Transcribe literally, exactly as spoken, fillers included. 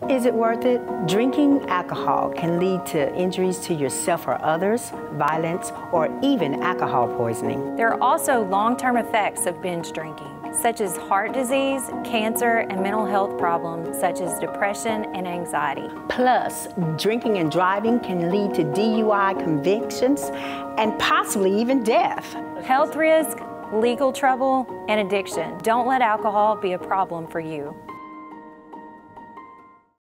Is it worth it? Drinking alcohol can lead to injuries to yourself or others, violence, or even alcohol poisoning. There are also long-term effects of binge drinking, such as heart disease, cancer, and mental health problems such as depression and anxiety. Plus, drinking and driving can lead to D U I convictions and possibly even death. Health risk, legal trouble, and addiction. Don't let alcohol be a problem for you.